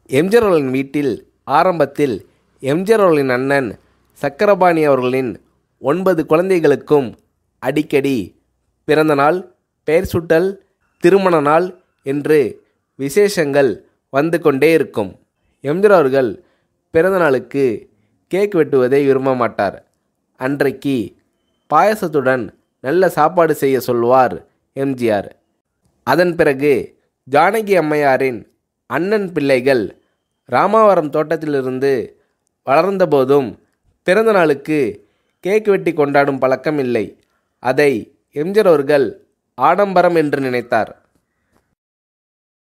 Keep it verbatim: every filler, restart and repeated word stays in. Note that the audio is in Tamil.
எம்ஜிஆர் அவர்களின் வீட்டில் ஆரம்பத்தில் எம்ஜிஆர் அவர்களின் அண்ணன் சக்கரபாணி அவர்களின் ஒன்பது குழந்தைகளுக்கும் அடிக்கடி பிறந்தநாள், பெயர் சூட்டல், திருமண நாள் என்று விசேஷங்கள் வந்து கொண்டே இருக்கும். எம்ஜிஆர் அவர்கள் பிறந்தநாளுக்கு கேக் வெட்டுவதை விரும்ப மாட்டார். அன்றைக்கு பாயசத்துடன் நல்ல சாப்பாடு செய்ய சொல்வார் எம்ஜிஆர். அதன் பிறகு ஜானகி அம்மையாரின் அண்ணன் பிள்ளைகள் ராமாவரம் தோட்டத்திலிருந்து வளர்ந்தபோதும் பிறந்த நாளுக்கு கேக் வெட்டி கொண்டாடும் பழக்கம் இல்லை. அதை எம்ஜிஆர் அவர்கள் ஆடம்பரம் என்று நினைத்தார்.